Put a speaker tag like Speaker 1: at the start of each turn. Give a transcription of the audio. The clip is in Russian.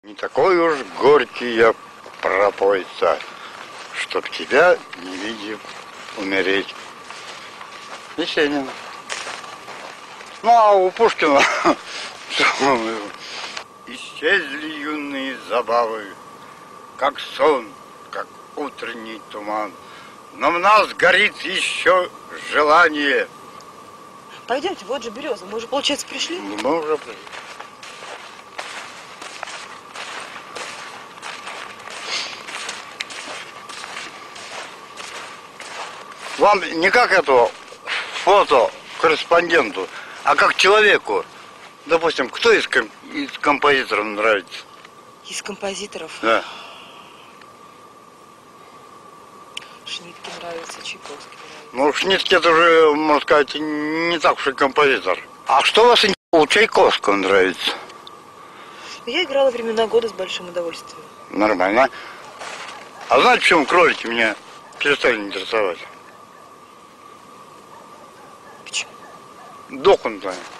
Speaker 1: Не такой уж горький я пропой, царь, чтоб тебя, не видев, умереть. Есенин. Ну, а у Пушкина исчезли юные забавы, как сон, как утренний туман. Но в нас горит еще желание.
Speaker 2: Пойдемте, вот же береза. Мы уже, получается, пришли?
Speaker 1: Мы уже пришли. Вам не как этому фото корреспонденту, а как человеку. Допустим, кто из композиторов нравится?
Speaker 2: Из композиторов?
Speaker 1: Да.
Speaker 2: Шнитке нравится, Чайковский нравится.
Speaker 1: Ну, Шнитке это уже, можно сказать, не так уж и композитор. А что у вас у Чайковского нравится?
Speaker 2: Я играла времена года с большим удовольствием.
Speaker 1: Нормально. А знаете, почему кролики меня перестали интересовать?
Speaker 2: Почему?
Speaker 1: Дохнут они.